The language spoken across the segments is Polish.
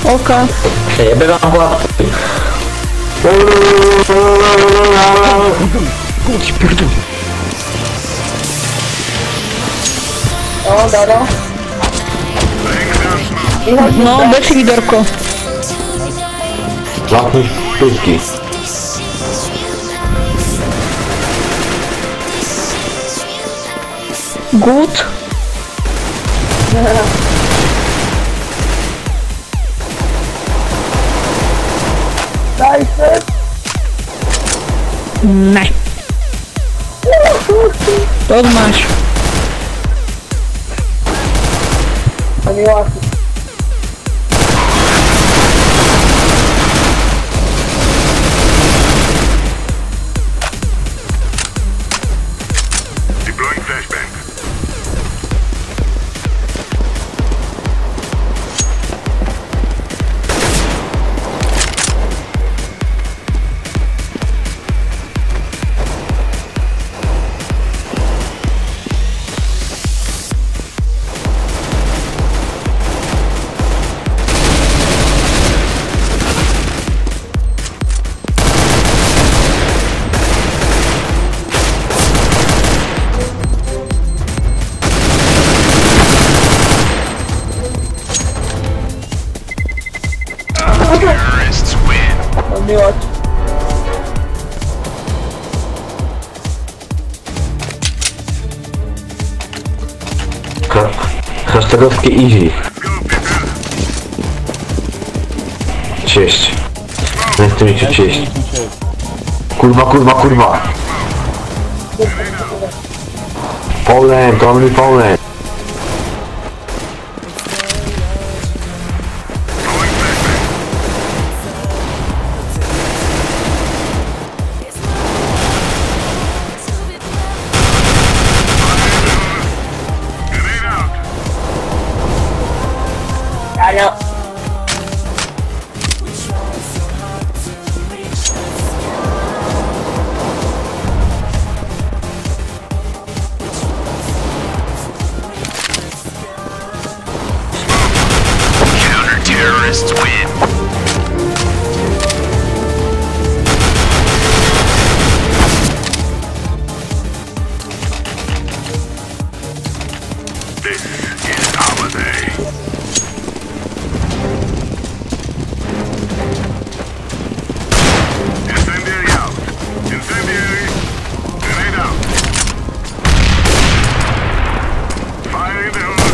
Oka. Ja biegam łapy. Kurczę, pierdol. O, dobra. No, bez liderko. Zamknąć sztuczki. Good. Dajcie. Nie. To masz. To nie łatwo. Deploying flashbang. Terrorists win. To nie łatwo. Hashtagowskie easy. Go, people. Cześć. Nie chcę mieć cześć. Kurwa, kurwa, kurwa. Poland, only Poland. Throwing flashbang. Grenade out. Ja nie. Counter-terrorists win. This is our day. Incendiary out. Incendiary. Grenade out. Fire in the hole.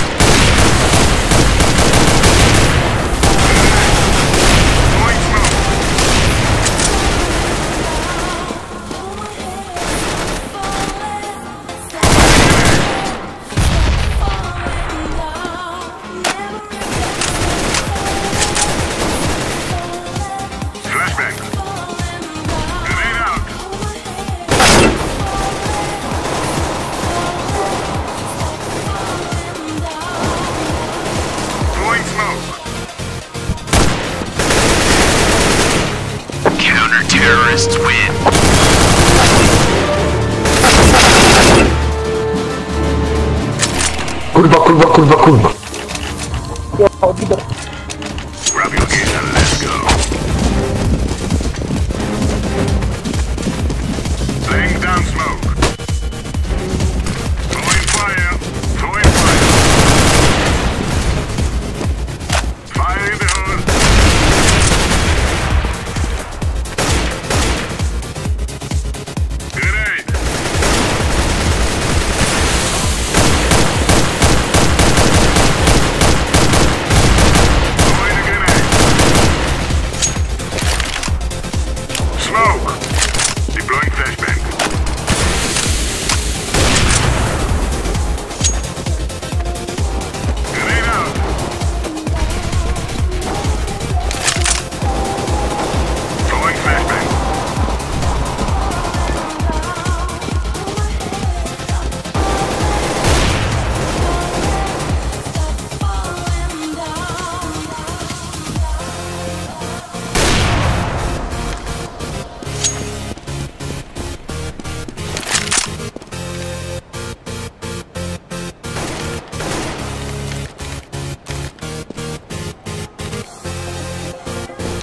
Throwing smoke. Flashbang. Grenade out. Throwing smoke. Counter-terrorists win. Kurwa, kurwa, kurwa, kurwa. Ja odbidę. Grab your gear and let's go. Laying down smoke. Throwing fire. Throwing fire. Fire in the hole. Grenade. Throwing a grenade.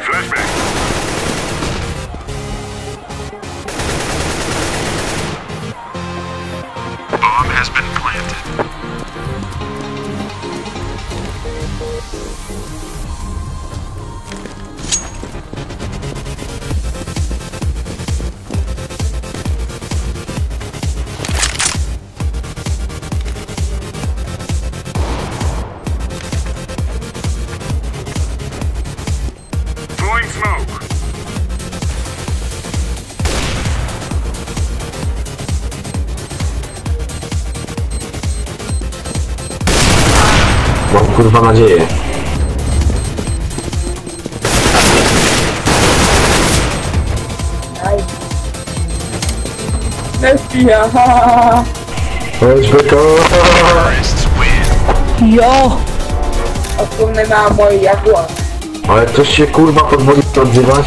Flashbang. Bomb has been planted. Throwing smoke. Mam kurwa nadzieję. Aj. Messi, haha. Chodź beko! Jo! Odpłynęła moja głowa. Ale coś się kurwa pozwoli odzywać?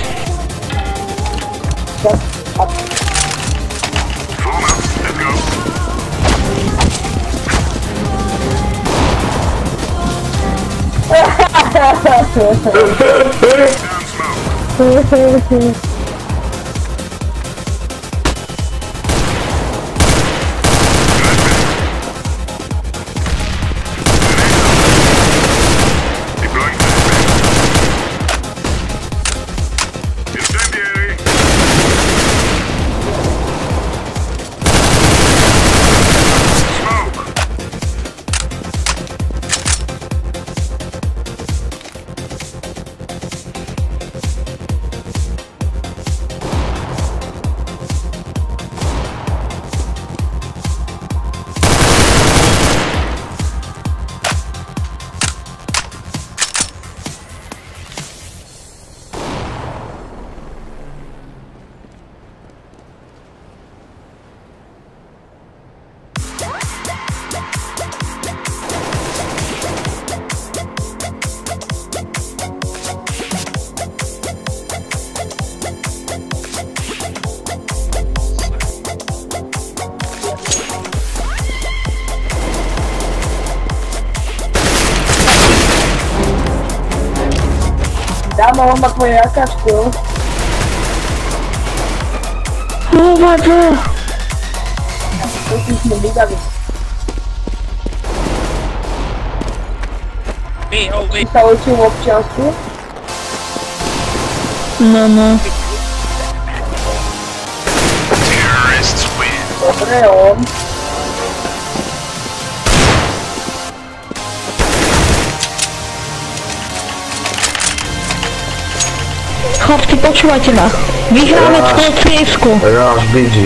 Form up. Let's go. Down smoke. Deploying flashbang. Incendiary. Smoke. Dama, mama twoja jakaś tu. O bardzo! To jest nie widać. Pisało ci w obciążku. No, no. Dobre, on. Chłopcy, počúvajte ma. Vyhráme celú triesku. Raz bidzi.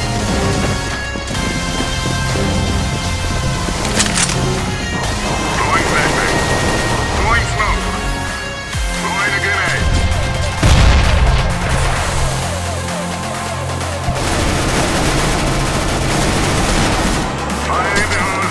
Throwing flashbang. Throwing smoke. Throwing a grenade. Fire in the hole.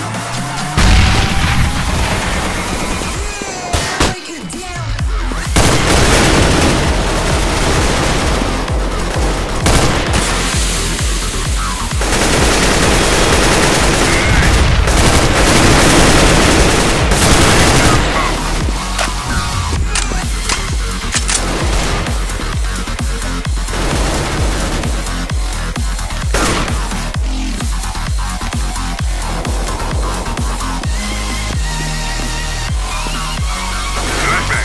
Flashbang.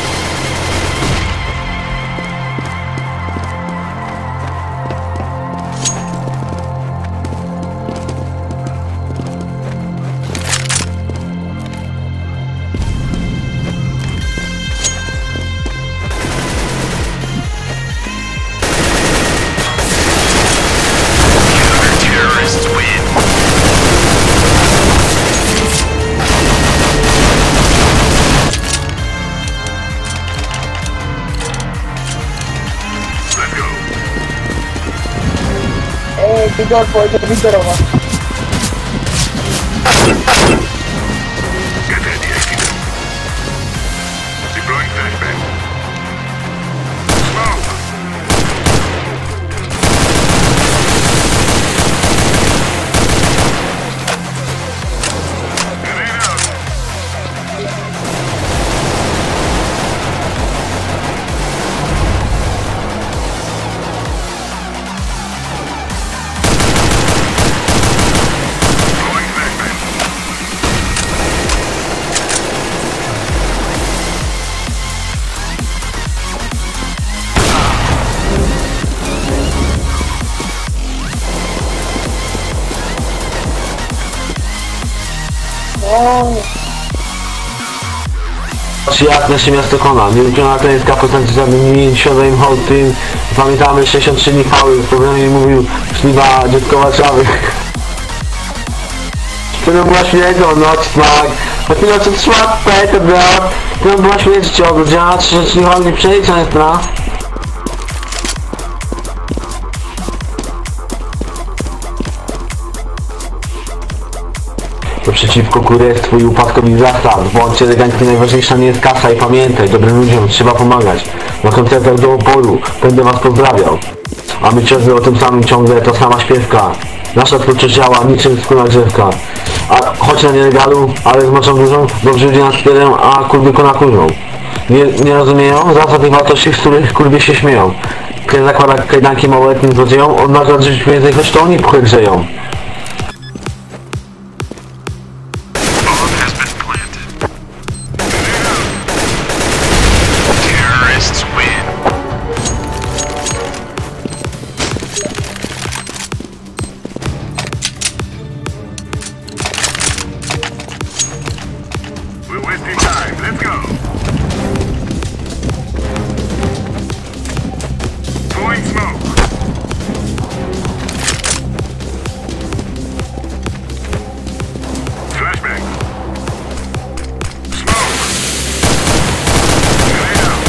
Terrorists win. Let's go. Widor, powiedział widorowa. Get ready, active. Deploying flashbang. Smoke. Grenade out. Patrzcie jak nasze miasto kona, nielubiona klęska postaci żadnym świadom im hołd tym. Pamiętamy 63 dni chwały, w programie mówił śliwa dziecko Warszawy. To była śmiercią, noc, smak. Chociaż co trzyma to brat. To była śmiercią, do działa 33 dni chwały nie przejdzie, jest na. To przeciwko kurestwu i upadkowi zasad. Bądźcie elegancki, najważniejsza nie jest kasa i pamiętaj, dobrym ludziom trzeba pomagać. Na koncertach do oporu będę was pozdrawiał. A my ciągle o tym samym ciągle, ta sama śpiewka. Nasza twórczość działa niczym skóra grzewka. A choć na nielegalu, ale z moczą dużą, dobrze ludzie nas wspierają, a kurwy kona kurzą. Nie rozumieją zasad i wartości, z których kurwy się śmieją. Kiedy zakłada kajdanki małoletnim złodziejom, od nagrod żyć więcej, choć to oni puchę grzeją. We're wasting time. Let's go. Throwing smoke. Flashbang. Smoke. Grenade out.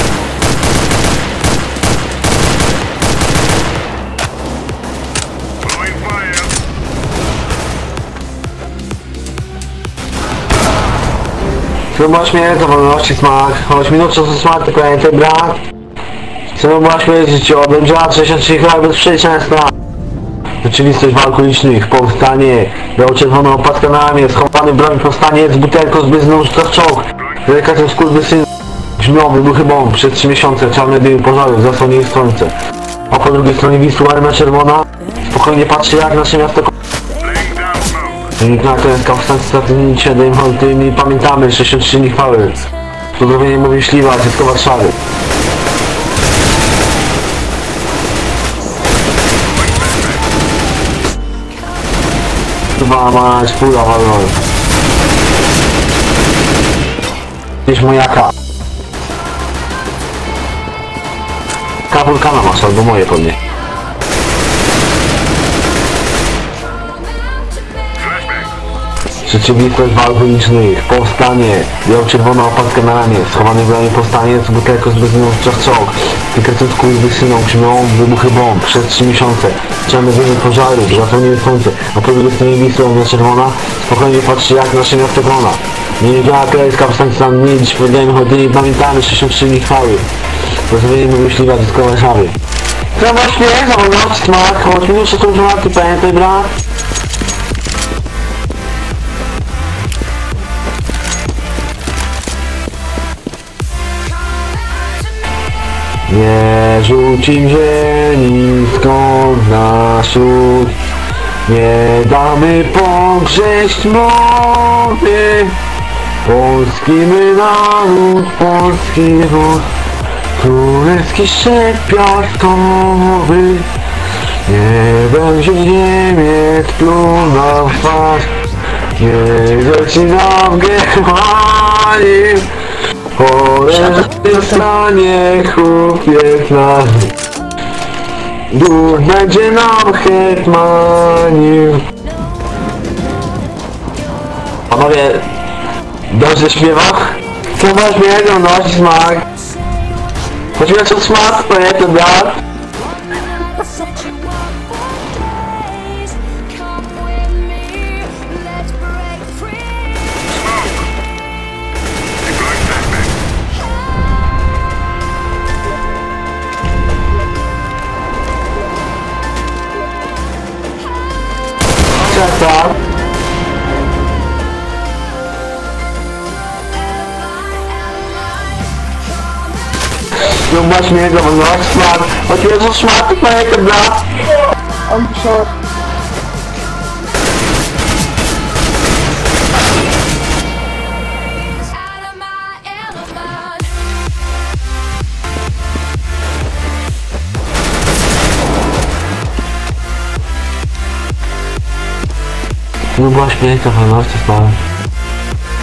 Throwing fire. Próba śmierci, to wolności smak. Choć minut czasu smak, to pamiętaj brat. Próba śmierci życiowa, działa 63 chwile bez przejścia na stran. Rzeczywistość walk ulicznych, powstanie. Biało-czerwoną opaskę na ramię, schowany w broni powstanie, z butelką z byzną rzuca w czołg. Delikatny skurwysyn. Brzmią wybuchy bomb przez 3 miesiące, czarne dymy pożarów, zasłonił ich słońce. A po drugiej stronie Wisły armia czerwona. Spokojnie patrzy jak nasze miasto. Laying down smoke. Wynikła klęska w stacji strategii 7 holtymi, pamiętamy 63 dni chwały. Pozdrowienie mówi śliwa, dziecko Warszawy. Chyba mać pula walnąłem. Gdzieś mojaka. Wulkana masz, albo moje pewnie. Rzeczywistość walk ulicznych, powstanie, biało-czerwona opaskę na ramię, schowany w ramię powstanie, z butelką z benzyną w czołg, wykretyw skurwysyną, brzmią wybuchy bomb przez 3 miesiące, czarne dymy pożarów, zasłoniły słońce, a po drugiej stronie Wisła armia czerwona, spokojnie patrzy jak nasze miasto grona. Nie działa klejska w stacji tam nie dziś podajemy chodzili, pamiętamy 63 dni chwały. Pozdrowienie mówił śliwa dziecko Warszawy. Prawa śmiech, za wolność, smak, choć minut się skończyła, ty pamiętaj brat. Nie rzucim ziemi skąd nasz lud, nie damy pogrześć mowy. Polski my naród, polski ród, królewski szczep piaskowy. Nie będzie Niemiec pluł nam w twarz, nie leci nam Germanii. Po stanie chłopiec nasz, duch będzie nam hetmanił. Panowie, dobrze śpiewa? Co masz mnie, nosi smak? Choćby co smak, to nie to brat. Czeka. Próba śmiego, bo no smak. Choćby co smak, to nie to brat. On short. Próba śmiego, bo no smak.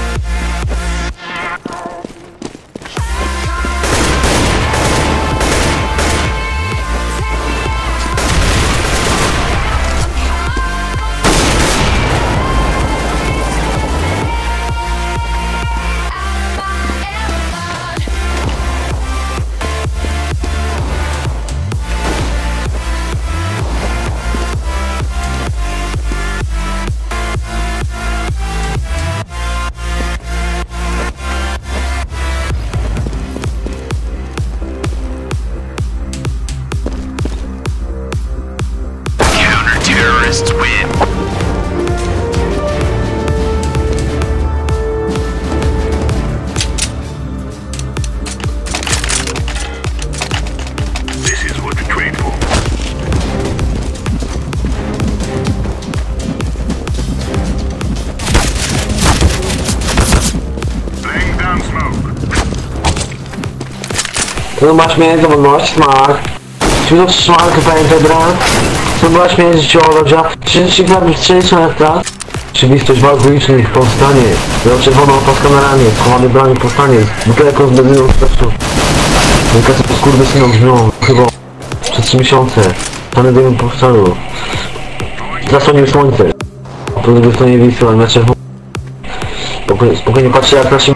To ma śmierć, wolność, smak. Świetny smak, pamiętaj, brat. To była śmierć życiowa, rodzia. 30 lat strzeliczna jak ta. Rzeczywistość walk ulicznych, powstanie. Miał czerwoną opaskę na ramię, schowany broni powstanie. Butelką z benzyną w sercu. Ręka co skurwysynom brzmią, chyba przez 3 miesiące. Stanę dymem po wcalu. Zasłonił słońce. Po drugiej stronie Wisły, ale na czerwono. Spokojnie patrzę jak nasi...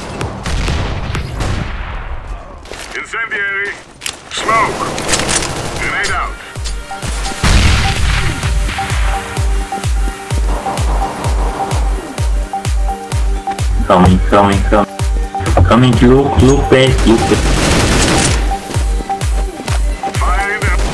Incendiary. Smoke. Grenade out. Coming, look back. Fire in the...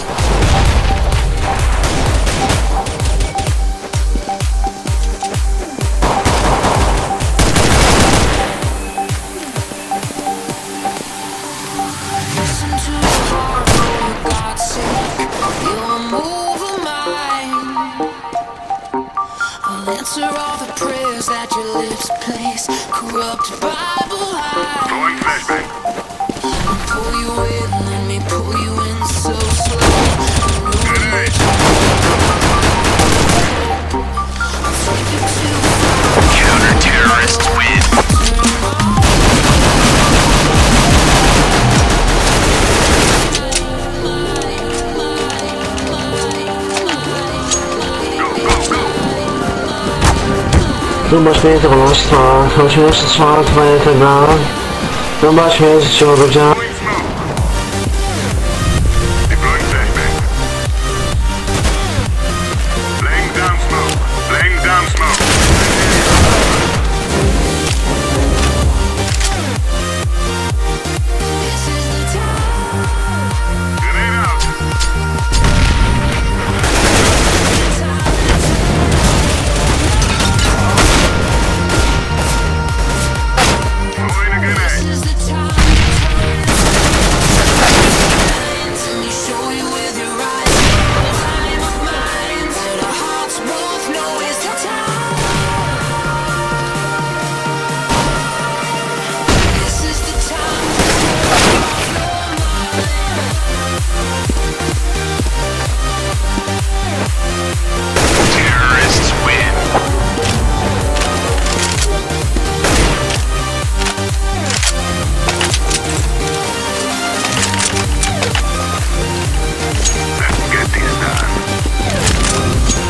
Listen to your heart, for God's sake. You'll move a mind. I'll answer all the prayers that your lips place. Corrupt Bible eyes. Going flashbang. Pull you in, let me pull you in so slow. Grenade. I'll take you too far. Counter-terrorists win. Próba śmierci, wolność, smak. Śmierć, smak, pamiętaj, brat. Próba śmierć życiowa, rodzia. Deploying smoke. Deploying flashbang. Laying down smoke. Laying down smoke. This is the time. Grenade out. Throwing a This grenade. is the time. Let me show you with your eyes. Time of mind. That our hearts both know it's the time. This is the time. Terrorists win. Let's get this done.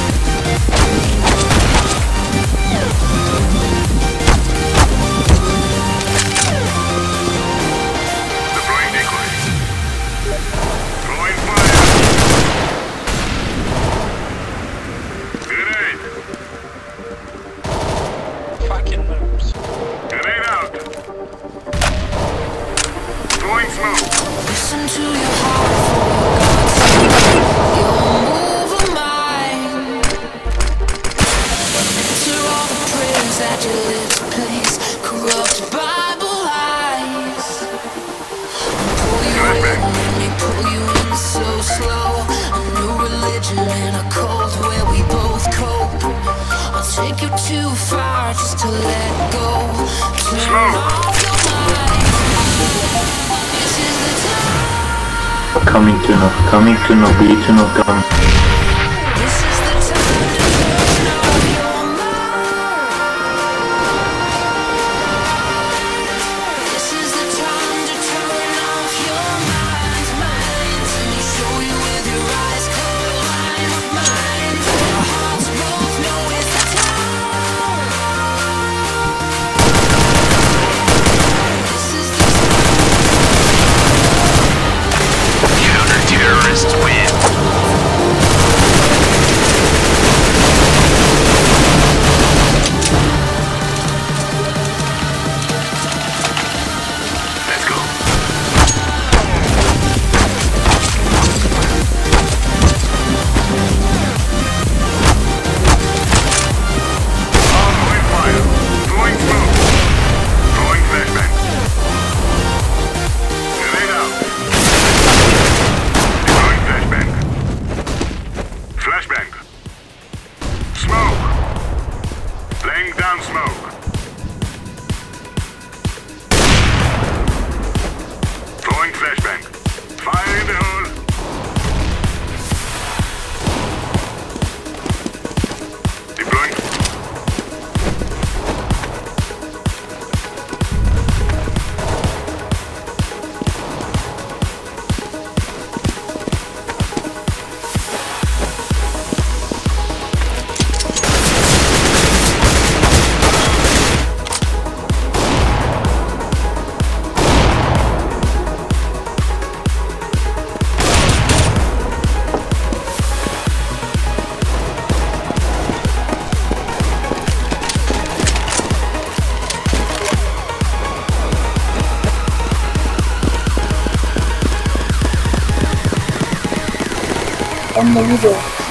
Deploying decoy. Throwing fire. Grenade. Fucking moves. Grenade out. Throwing smoke. Listen to your heart, for God's sake. You'll move a mind. Answer all the prayers that your lips place. Corrupt Bible eyes. Pull you in, let me pull you in so slow. A new religion in a cult where we both cope. I'll take you too far just to let go. Turn off your mind. This is the time. Coming to no, be to no, come. This is the time to turn off your mind. This is the time to turn off your mind. Let me show you with your eyes cold. Line of mine. Our hearts both know it's the time. This is the time. Counter-terrorists win. On nie widzę.